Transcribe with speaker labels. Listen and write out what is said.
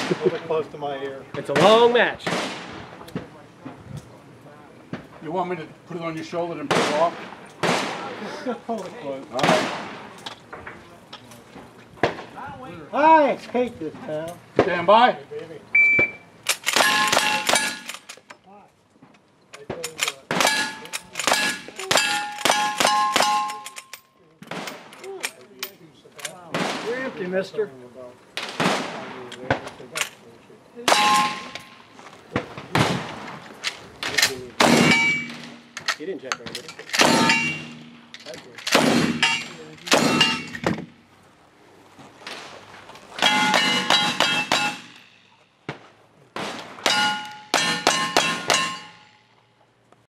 Speaker 1: little bit close to my ear.
Speaker 2: It's a long match.
Speaker 3: You want me to put it on your shoulder and pull it off?
Speaker 1: Just hold it close.
Speaker 3: All right.
Speaker 1: I hate this town.
Speaker 3: Stand by.
Speaker 1: Hey, baby.
Speaker 2: You're empty, mister. He didn't check right, did he?